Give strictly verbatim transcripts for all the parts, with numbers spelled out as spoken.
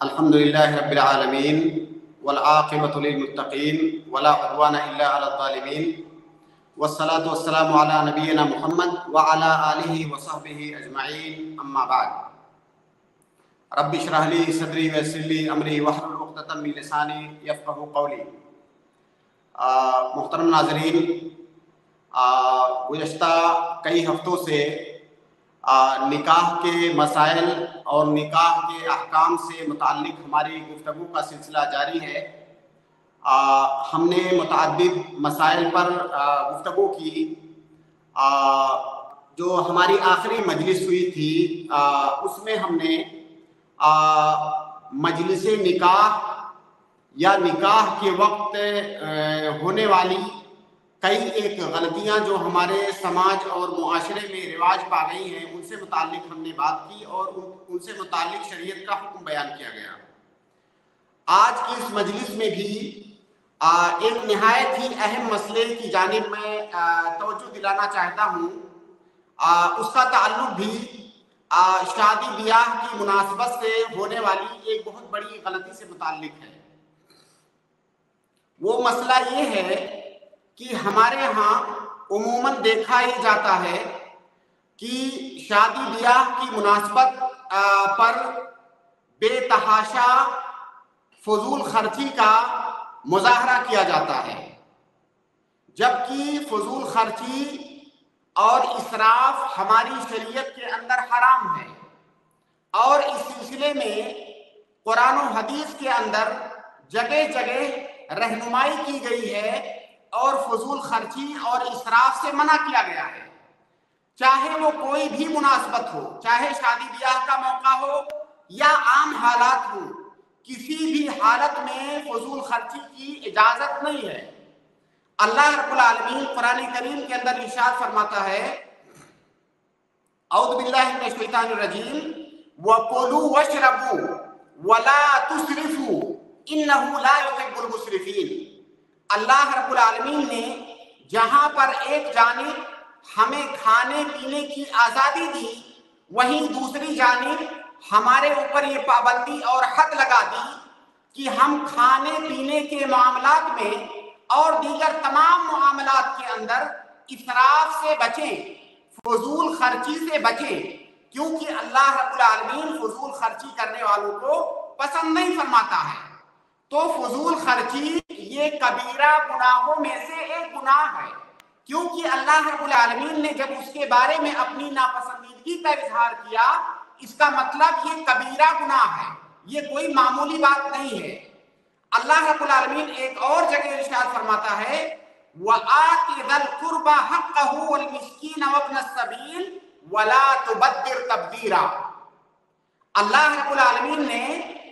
الحمد للہ رب العالمین والعاقبۃ للمتقین ولا عدوان الا علی الظالمین والصلاة والسلام علی نبینا محمد وعلی آلہ وصحبہ اجمعین، اما بعد۔ رب اشرح لی صدری ویسر لی امری واحلل عقدۃ من لسانی یفقہوا قولی۔ محترم ناظرین، گزشتہ کئی ہفتوں سے نکاح کے مسائل اور نکاح کے احکام سے متعلق ہماری گفتگو کا سلسلہ جاری ہے۔ ہم نے متعدد مسائل پر گفتگو کی۔ جو ہماری آخری مجلس ہوئی تھی اس میں ہم نے مجلس نکاح یا نکاح کے وقت ہونے والی کئی ایک غلطیاں جو ہمارے سماج اور معاشرے میں رواج پا گئی ہیں ان سے متعلق ہم نے بات کی اور ان سے متعلق شریعت کا حکم بیان کیا گیا۔ آج کی اس مجلس میں بھی ایک نہایت ہی اہم مسئلے کی جانب میں توجہ دلانا چاہتا ہوں۔ اس کا تعلق بھی شادی بیاہ کی مناسبت سے ہونے والی ایک بہت بڑی غلطی سے متعلق ہے۔ وہ مسئلہ یہ ہے کہ ہمارے ہاں عموماً دیکھا ہی جاتا ہے کہ شادی بیاہ کی مناسبت پر بے تحاشا فضول خرچی کا مظاہرہ کیا جاتا ہے، جبکہ فضول خرچی اور اسراف ہماری شریعت کے اندر حرام ہے، اور اس سلسلے میں قرآن و حدیث کے اندر جگہ جگہ رہنمائی کی گئی ہے اور فضول خرچی اور اسراف سے منع کیا گیا ہے۔ چاہے وہ کوئی بھی مناسبت ہو، چاہے شادی بیاہ کا موقع ہو یا عام حالات ہو، کسی بھی حالت میں فضول خرچی کی اجازت نہیں ہے۔ اللہ رب العالمین قرآن کریم کے اندر ارشاد فرماتا ہے، اعوذ باللہ من الشیطان الرجیم، وَكُلُوا وَاشْرَبُوا وَلَا تُسْرِفُوا إِنَّهُ لَا يُحِبُّ الْمُسْرِفِينَ۔ اللہ رب العالمین نے جہاں پر ایک جانب ہمیں کھانے پینے کی آزادی دی، وہیں دوسری جانب ہمارے اوپر یہ پابندی اور حد لگا دی کہ ہم کھانے پینے کے معاملات میں اور دیگر تمام معاملات کے اندر اسراف سے بچیں، فضول خرچی سے بچیں، کیونکہ اللہ رب العالمین فضول خرچی کرنے والوں کو پسند نہیں فرماتا ہے۔ تو فضول خرچی یہ کبیرہ گناہوں میں سے ایک گناہ ہے، کیونکہ اللہ رب العالمین نے جب اس کے بارے میں اپنی ناپسندیدگی کا اظہار کیا، اس کا مطلب یہ کبیرہ گناہ ہے، یہ کوئی معمولی بات نہیں ہے۔ اللہ رب العالمین ایک اور جگہ ارشاد فرماتا ہے، وَآتِ ذَا الْقُرْبَى حَقَّهُ وَالْمِسْكِينَ وَابْنَ السَّبِيلِ وَلَا تُبَذِّرْ تَبْذِيرًا۔ اللہ رب العالمین نے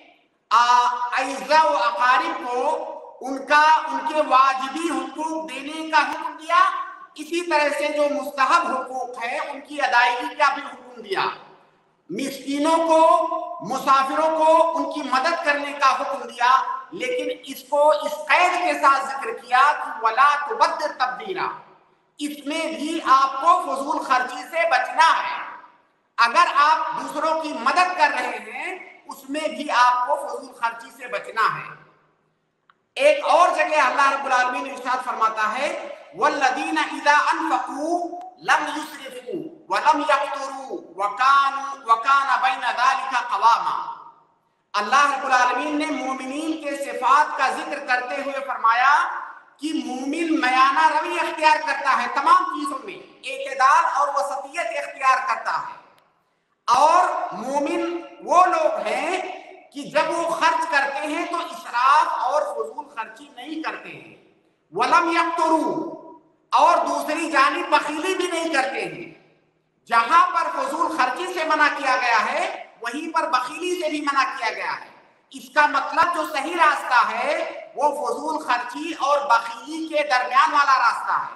اعزاء و اقارب کو ان کا ان کے واجبی حقوق دینے کا حکم دیا، اسی طرح سے جو مستحب حقوق ہیں ان کی ادائیگی کا بھی حکم دیا۔ مسکینوں کو، مسافروں کو ان کی مدد کرنے کا حکم دیا، لیکن اس کو اس قید کے ساتھ ذکر کیا کہ وَلَا تُبَذِّرْ تَبْذِيرًا، اس میں بھی آپ کو فضول خرچی سے بچنا ہے۔ اگر آپ دوسروں کی مدد کر رہے ہیں اس میں بھی آپ کو فضول خرچی سے بچنا ہے۔ ایک اور جگہ اللہ رب العالمین ارشاد فرماتا ہے، وَالَّذِينَ إِذَا أَنفَقُوا لَمْ يُسْرِفُوا وَلَمْ يَقْتُرُوا وَكَانَ بَيْنَ ذَلِكَ قَوَامًا۔ اللہ رب العالمین نے مومنین کے صفات کا ذکر کرتے ہوئے فرمایا کہ مومن میانہ روی اختیار کرتا ہے، تمام چیزوں میں اعتدال اور وسطیت اختیار کرتا ہے، اور مومن وہ لوگ ہیں کہ جب وہ خرچ کرتے ہیں تو اسراف اور فضول خرچی نہیں کرتے ہیں، وَلَمْ يَقْتُرُوا، اور دوسری جانب بخیلی بھی نہیں کرتے ہیں۔ جہاں پر فضول خرچی سے منع کیا گیا ہے وہیں پر بخیلی سے بھی منع کیا گیا ہے۔ اس کا مطلب جو صحیح راستہ ہے وہ فضول خرچی اور بخیلی کے درمیان والا راستہ ہے۔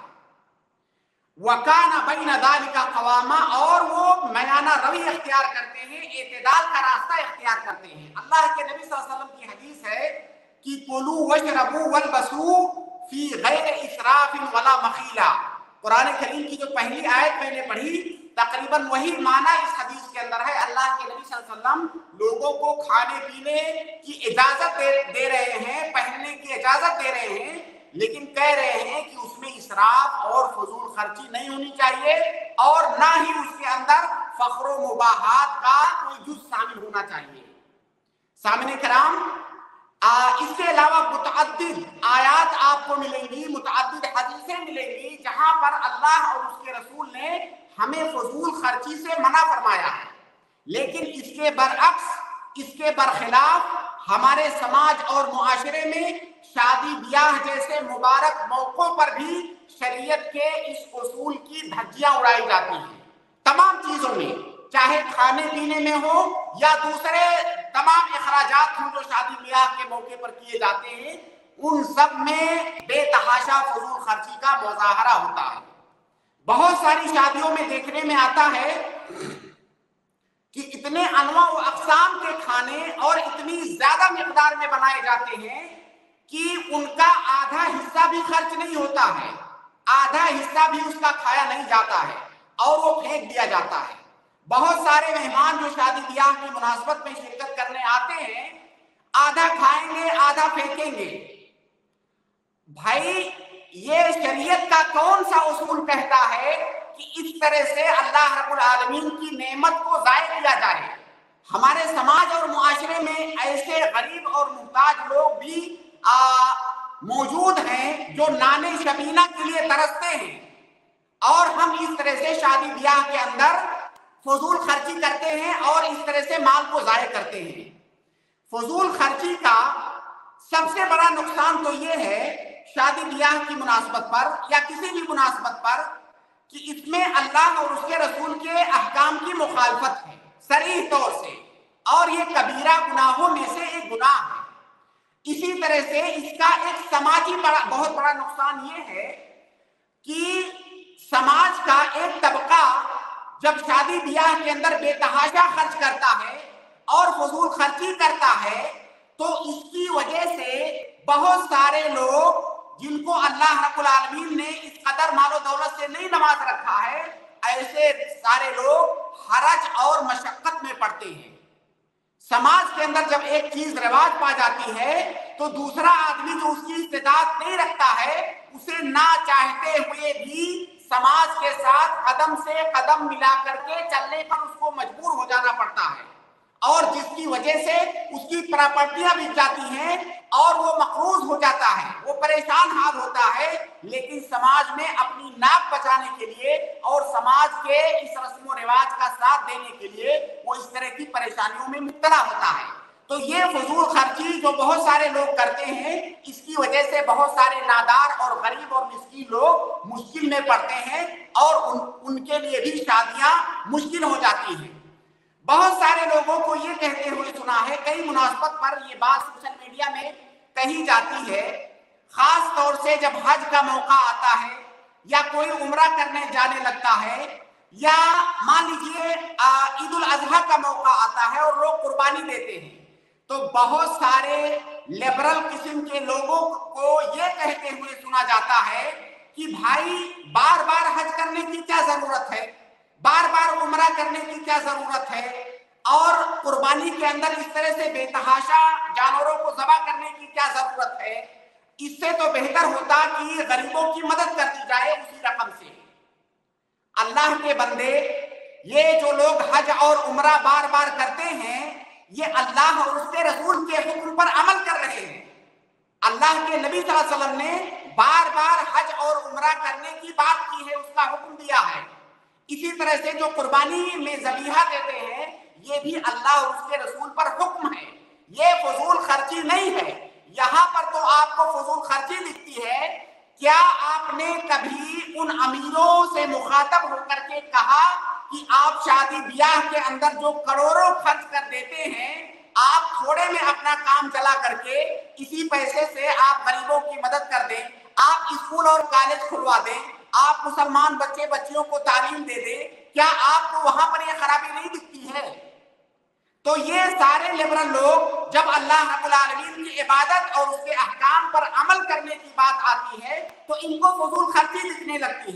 وَكَانَ بَيْنَ ذَلِكَ قَوَامًا، اور وہ میانہ روی اختیار کرتے ہیں، اعتدال کا راستہ اختیار کرتے ہیں۔ اللہ کے نبی صلی اللہ علیہ وسلم کی حدیث ہے کہ کُلُوا وَاشْرَبُوا وَالْبَسُوا فِي غَيْرِ إِسْرَافٍ وَلَا مَخِيلَةٍ۔ قرآن کریم کی جو پہلی آیت میں نے پڑھی تقریباً وہی معنی اس حدیث کے اندر ہے۔ اللہ کے نبی صلی اللہ علیہ وسلم لوگوں کو کھانے پینے کی اجازت دے, دے رہے ہیں، پہننے کی اجازت دے رہے ہیں، لیکن کہہ رہے ہیں کہ اس میں اسراف اور فضول خرچی نہیں ہونی چاہیے، اور نہ ہی اس کے اندر فخر و مباحات کا کوئی جز شامل ہونا چاہیے۔ سامعین کرام، اس کے علاوہ متعدد آیات آپ کو ملیں گی، متعدد حدیثیں ملیں گی جہاں پر اللہ اور اس کے رسول نے ہمیں فضول خرچی سے منع فرمایا ہے، لیکن اس کے برعکس، اس کے برخلاف ہمارے سماج اور معاشرے میں شادی بیاہ جیسے مبارک موقعوں پر بھی شریعت کے اس اصول کی دھجیاں اڑائی جاتی ہیں۔ تمام چیزوں میں، چاہے کھانے پینے میں ہو یا دوسرے تمام اخراجات ہوں جو شادی بیاہ کے موقع پر کیے جاتے ہیں، ان سب میں بے تحاشا فضول خرچی کا مظاہرہ ہوتا ہے۔ بہت ساری شادیوں میں دیکھنے میں آتا ہے کہ اتنے انواع و اقسام کے کھانے اور اتنی زیادہ مقدار میں بنائے جاتے ہیں کہ ان کا آدھا حصہ بھی خرچ نہیں ہوتا ہے، آدھا حصہ بھی اس کا کھایا نہیں جاتا ہے اور وہ پھینک دیا جاتا ہے۔ بہت سارے مہمان جو شادی بیاہ کی مناسبت میں شرکت کرنے آتے ہیں، آدھا کھائیں گے آدھا پھینکیں گے۔ بھائی، یہ شریعت کا کون سا اصول کہتا ہے کہ اس طرح سے اللہ رب العالمین کی نعمت کو ضائع کیا جائے؟ ہمارے سماج اور معاشرے میں ایسے غریب اور محتاج لوگ بھی آ, موجود ہیں جو نان شبینہ کے لیے ترستے ہیں، اور ہم اس طرح سے شادی بیاہ کے اندر فضول خرچی کرتے ہیں اور اس طرح سے مال کو ضائع کرتے ہیں۔ فضول خرچی کا سب سے بڑا نقصان تو یہ ہے شادی بیاہ کی مناسبت پر یا کسی بھی مناسبت پر کہ اس میں اللہ اور اس کے رسول کے احکام کی مخالفت ہے صریح طور سے، اور یہ کبیرہ گناہوں میں سے ایک گناہ ہے۔ اسی طرح سے اس کا ایک سماجی بڑا بہت بڑا نقصان یہ ہے کہ سماج کا ایک طبقہ جب شادی بیاہ کے اندر بے تحاشا خرچ کرتا ہے اور فضول خرچی کرتا ہے، تو اس کی وجہ سے بہت سارے لوگ جن کو اللہ رب العالمین نے اس قدر مال و دولت سے نہیں نواز رکھا ہے، ایسے سارے لوگ حرج اور مشقت میں پڑتے ہیں۔ سماج کے اندر جب ایک چیز رواج پا جاتی ہے تو دوسرا آدمی جو اس کی استطاعت نہیں رکھتا ہے، اسے نہ چاہتے ہوئے بھی سماج کے ساتھ قدم سے قدم ملا کر کے چلنے پر اس کو مجبور ہو جانا پڑتا ہے، اور جس کی وجہ سے اس کی پراپرٹیاں بک جاتی ہیں اور وہ مقروض ہو جاتا ہے، وہ پریشان حال ہوتا ہے، لیکن سماج میں اپنی ناک بچانے کے لیے اور سماج کے اس رسم و رواج کا ساتھ دینے کے لیے وہ اس طرح کی پریشانیوں میں مبتلا ہوتا ہے۔ تو یہ فضول خرچی جو بہت سارے لوگ کرتے ہیں، اس کی وجہ سے بہت سارے نادار اور غریب اور مسکین لوگ مشکل میں پڑتے ہیں اور ان, ان کے لیے بھی شادیاں مشکل ہو جاتی ہیں۔ بہت سارے لوگوں کو یہ کہتے ہوئے سنا ہے، کئی مناسبت پر یہ بات سوشل میڈیا میں کہی جاتی ہے، خاص طور سے جب حج کا موقع آتا ہے یا کوئی عمرہ کرنے جانے لگتا ہے، یا مان لیجیے عید الاضحیٰ کا موقع آتا ہے اور لوگ قربانی دیتے ہیں، تو بہت سارے لبرل قسم کے لوگوں کو یہ کہتے ہوئے سنا جاتا ہے کہ بھائی بار بار حج کرنے کی کیا ضرورت ہے، بار بار عمرہ کرنے کی کیا ضرورت ہے، اور قربانی کے اندر اس طرح سے بے تحاشا جانوروں کو ذبح کرنے کی کیا ضرورت ہے؟ اس سے تو بہتر ہوتا کہ غریبوں کی مدد کر دی جائے اسی رقم سے۔ اللہ کے بندے، یہ جو لوگ حج اور عمرہ بار بار کرتے ہیں، یہ اللہ اور اس کے رسول کے حکم پر عمل کر رہے ہیں۔ اللہ کے نبی صلی اللہ علیہ وسلم نے بار بار حج اور عمرہ کرنے کی بات کی ہے، اس کا حکم دیا ہے۔ اسی طرح سے جو قربانی میں ذبیحہ دیتے ہیں، یہ بھی اللہ اور اس کے رسول پر حکم ہے، یہ فضول خرچی نہیں ہے۔ یہاں پر تو آپ کو فضول خرچی دکھتی ہے، کیا آپ نے کبھی ان امیروں سے مخاطب ہو کر کے کہا کہ آپ شادی بیاہ کے اندر جو کروڑوں خرچ کر دیتے ہیں، آپ تھوڑے میں اپنا کام چلا کر کے اسی پیسے سے آپ غریبوں کی مدد کر دیں، آپ اسکول اور کالج کھلوا دیں، آپ مسلمان بچے بچیوں کو تعلیم دے دیں، کیا آپ کو وہاں پر یہ خرابی نہیں دکھتی ہے؟ تو یہ سارے لبرل لوگ جب اللہ رب العالمین کی عبادت اور اس کے احکام پر عمل کرنے کی بات آتی ہے تو ان کو فضول خرچی دکھنے لگتی ہے،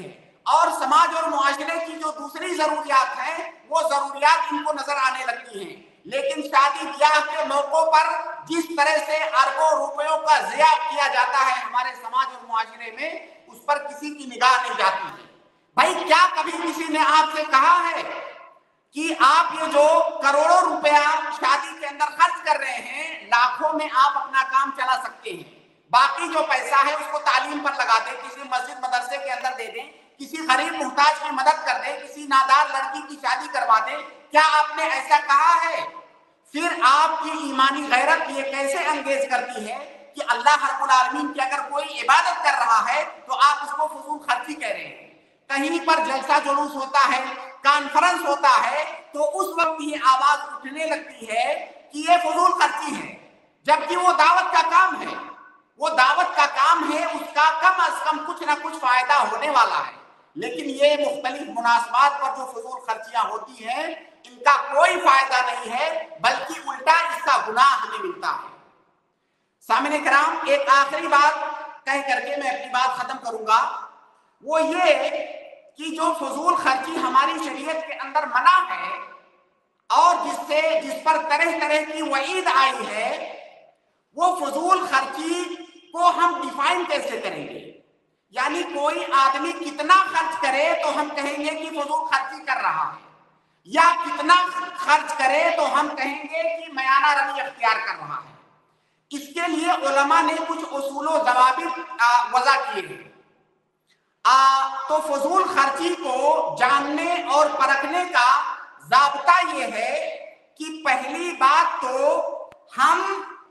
اور سماج اور معاشرے کی جو دوسری ضروریات ہیں وہ ضروریات ان کو نظر آنے لگتی ہیں، لیکن شادی بیاہ کے موقعوں پر جس طرح سے اربوں روپیوں کا ضیاع کیا جاتا ہے ہمارے سماج اور معاشرے میں، اس پر کسی کی نگاہ نہیں جاتی ہے۔ بھائی کیا کبھی کسی نے آپ سے کہا ہے کہ آپ یہ جو کروڑوں روپیہ شادی کے اندر خرچ کر رہے ہیں، لاکھوں میں آپ اپنا کام چلا سکتے ہیں، باقی جو پیسہ ہے اس کو تعلیم پر لگا دیں، کسی مسجد مدرسے کے اندر دے دیں، کسی غریب محتاج کی مدد کر دیں، کسی نادار لڑکی کی شادی کروا دیں، کیا آپ نے ایسا کہا ہے؟ پھر آپ کی ایمانی غیرت یہ کیسے انگیز کرتی ہے کہ اللہ رب العالمین کی اگر کوئی عبادت کر رہا ہے تو آپ اس کو فضول خرچی کہہ رہے ہیں؟ کہیں پر جلسہ جلوس ہوتا ہے، کانفرنس ہوتا ہے، تو اس وقت یہ آواز اٹھنے لگتی ہے کہ یہ فضول خرچی ہے، جبکہ وہ دعوت کا کام ہے، وہ دعوت کا کام ہے، اس کا کم از کم کچھ نہ کچھ فائدہ ہونے والا ہے۔ لیکن یہ مختلف مناسبات پر جو فضول خرچیاں ہوتی ہیں ان کا کوئی فائدہ نہیں ہے، بلکہ الٹا اس کا گناہ ہمیں ملتا ہے۔ سامعین کرام، ایک آخری بات کہہ کر کے میں اپنی بات ختم کروں گا، وہ یہ کہ جو فضول خرچی ہماری شریعت کے اندر منع ہے اور جس سے جس پر طرح طرح کی وعید آئی ہے، وہ فضول خرچی کو ہم ڈیفائن کیسے کریں گے؟ یعنی کوئی آدمی کتنا خرچ کرے تو ہم کہیں گے کہ فضول خرچی کر رہا ہے، یا کتنا خرچ کرے تو ہم کہیں گے کہ میانہ روی اختیار کر رہا ہے؟ اس کے لیے علماء نے کچھ اصول و ضوابط وضع کیے ہیں۔ تو فضول خرچی کو جاننے اور پرکھنے کا ضابطہ یہ ہے کہ پہلی بات تو ہم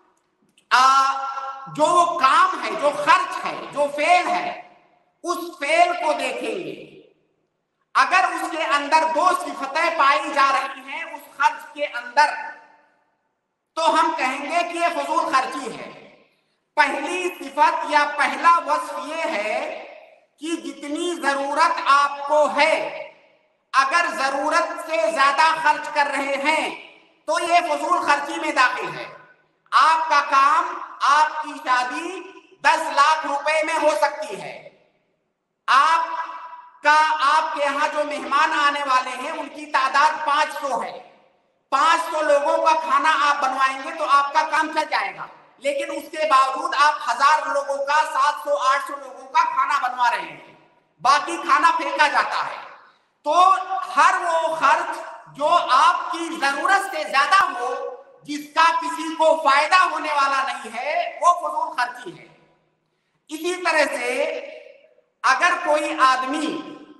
جو کام ہے، جو خرچ ہے، جو فعل ہے، اس فعل کو دیکھیں گے۔ اگر اس کے اندر دو صفتیں پائی جا رہی ہیں اس خرچ کے اندر، تو ہم کہیں گے کہ یہ فضول خرچی ہے۔ پہلی صفت یا پہلا وصف یہ ہے کہ جتنی ضرورت آپ کو ہے، اگر ضرورت سے زیادہ خرچ کر رہے ہیں تو یہ فضول خرچی میں داخل ہے۔ آپ کا کام، آپ کی شادی دس لاکھ روپے میں ہو سکتی ہے، آپ کا آپ کے یہاں جو مہمان آنے والے ہیں ان کی تعداد پانچ سو ہے، پانچ سو لوگوں کا کھانا آپ بنوائیں گے تو آپ کا کام چل جائے گا، لیکن اس کے باوجود آپ ہزار لوگوں کا، سات سو آٹھ سو لوگوں کا کھانا بنوا رہے ہیں، باقی کھانا پھینکا جاتا ہے۔ تو ہر وہ خرچ جو آپ کی ضرورت سے زیادہ ہو، جس کا کسی کو فائدہ ہونے والا نہیں ہے، وہ فضول خرچی ہے۔ اسی طرح سے اگر کوئی آدمی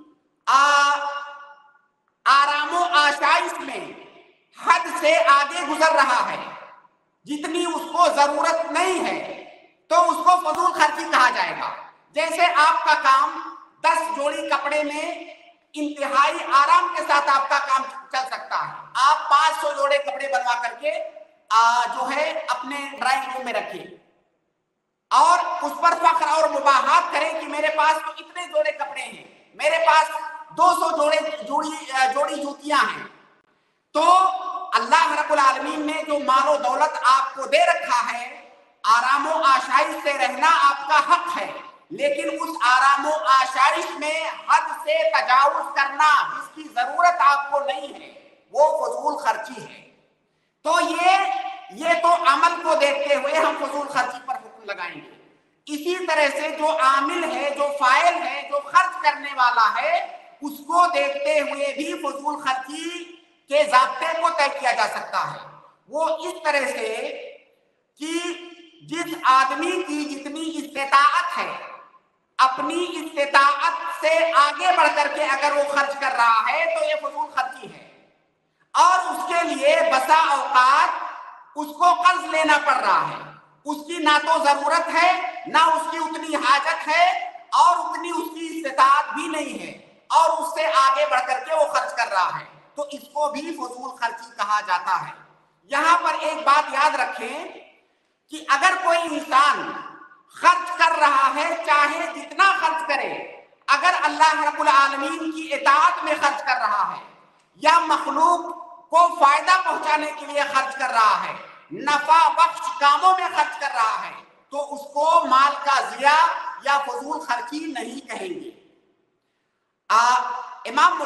آرام و آشائش میں حد سے آگے گزر رہا ہے، جتنی اس کو ضرورت نہیں ہے، تو اس کو فضول خرچی کہا جائے گا۔ جیسے آپ کا کام دس جوڑی کپڑے میں انتہائی آرام کے ساتھ آپ کا کام چل سکتا ہے، آپ پانچ سو جوڑے کپڑے بنوا کر کے جو ہے اپنے ڈرائنگ روم میں رکھیں اور اس پر فخر اور مباحات کریں کہ میرے پاس تو اتنے جوڑے کپڑے ہیں، میرے پاس دو سو جوڑے جوڑی جوڑی جوتیاں ہیں۔ تو اللہ رب العالمین نے جو مال و دولت آپ کو دے رکھا ہے، آرام و آشائش سے رہنا آپ کا حق ہے، لیکن اس آرام و آشائش میں حد سے تجاوز کرنا جس کی ضرورت آپ کو نہیں ہے، وہ فضول خرچی ہے۔ تو یہ یہ تو عمل کو دیکھتے ہوئے ہم فضول خرچی پر حکم لگائیں گے۔ اسی طرح سے جو عامل ہے، جو فاعل ہے، جو خرچ کرنے والا ہے، اس کو دیکھتے ہوئے بھی فضول خرچی کے ضابطے کو طے کیا جا سکتا ہے۔ وہ اس طرح سے کہ جس آدمی کی جتنی استطاعت ہے، اپنی استطاعت سے آگے بڑھ کر کے اگر وہ خرچ کر رہا ہے تو یہ فضول خرچی ہے، اور اس کے لیے بسا اوقات اس کو قرض لینا پڑ رہا ہے، اس کی نہ تو ضرورت ہے، نہ اس کی اتنی حاجت ہے، اور اتنی اس کی استطاعت بھی نہیں ہے، اور اس سے آگے بڑھ کر کے وہ خرچ کر رہا ہے، تو اس کو بھی فضول خرچی کہا جاتا ہے۔ یہاں پر ایک بات یاد رکھیں کہ اگر کوئی انسان خرچ کر رہا ہے، چاہے جتنا خرچ کرے، اگر اللہ رب العالمین کی اطاعت میں خرچ کر رہا ہے یا مخلوق کو فائدہ پہنچانے کے لیے خرچ کر رہا ہے، نفع بخش کاموں میں خرچ کر رہا ہے، تو اس کو مال کا ضیاع یا فضول خرچی نہیں کہیں گے۔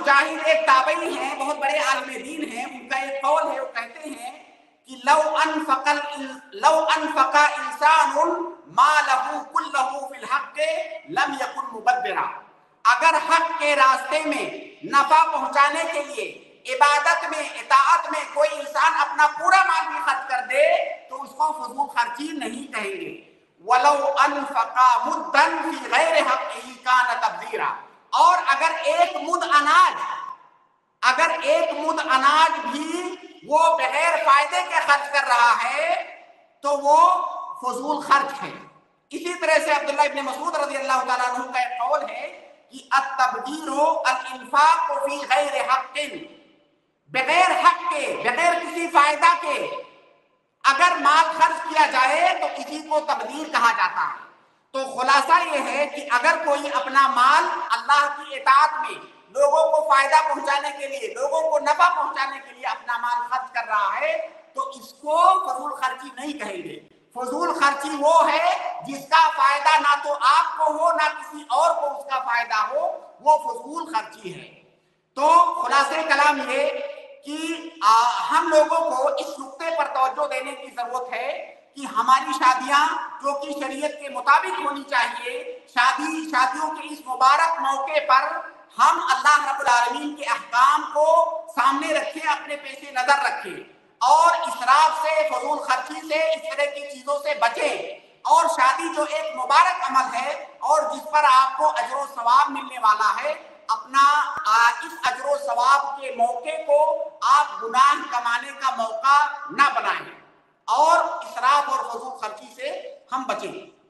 مجاہد ایک تابعی ہیں، بہت بڑے عالم دین ہیں، ان کا ایک قول ہے، وہ کہتے ہیں کہ لو انفق لو انفق انسان مالہ کلہ فی الحق لم یکن مبذرا، اگر حق کے راستے میں نفع پہنچانے کے لیے عبادت میں اطاعت میں کوئی انسان اپنا پورا مال بھی خرچ کر دے تو اس کو فضول خرچی نہیں کہیں گے۔ وَلَوْ أَنْفَقَ مُدًّا فِي غَيْرِ حَقِّهِ كَانَ تَبْذِيرًا، اور اگر ایک مد اناج اگر ایک مد اناج بھی وہ بغیر فائدے کے خرچ کر رہا ہے تو وہ فضول خرچ ہے۔ اسی طرح سے عبداللہ ابن مسعود رضی اللہ تعالیٰ عنہ کا ایک قول ہے کہ التبذیر الانفاق فی غیر حق، بغیر حق کے، بغیر کسی فائدہ کے اگر مال خرچ کیا جائے تو اسی کو تبذیر کہا جاتا ہے۔ تو خلاصہ یہ ہے کہ اگر کوئی اپنا مال اللہ کی اطاعت میں لوگوں کو فائدہ پہنچانے کے لیے، لوگوں کو نفع پہنچانے کے لیے اپنا مال خرچ کر رہا ہے تو اس کو فضول خرچی نہیں کہیں گے۔ فضول خرچی وہ ہے جس کا فائدہ نہ تو آپ کو ہو نہ کسی اور کو اس کا فائدہ ہو، وہ فضول خرچی ہے۔ تو خلاصے کلام یہ کہ ہم لوگوں کو اس نقطے پر توجہ دینے کی ضرورت ہے کہ ہماری شادیاں جو کہ شریعت کے مطابق ہونی چاہیے، شادی شادیوں کے اس مبارک موقع پر ہم اللہ رب العالمین کے احکام کو سامنے رکھیں، اپنے پیش نظر رکھیں اور اسراف سے، فضول خرچی سے، اس طرح کی چیزوں سے بچیں۔ اور شادی جو ایک مبارک عمل ہے اور جس پر آپ کو اجر و ثواب ملنے والا ہے، اپنا اس اجر و ثواب کے موقع کو آپ گناہ کمانے کا موقع نہ بنائیں اور اسراف اور فضول خرچی سے ہم بچیں۔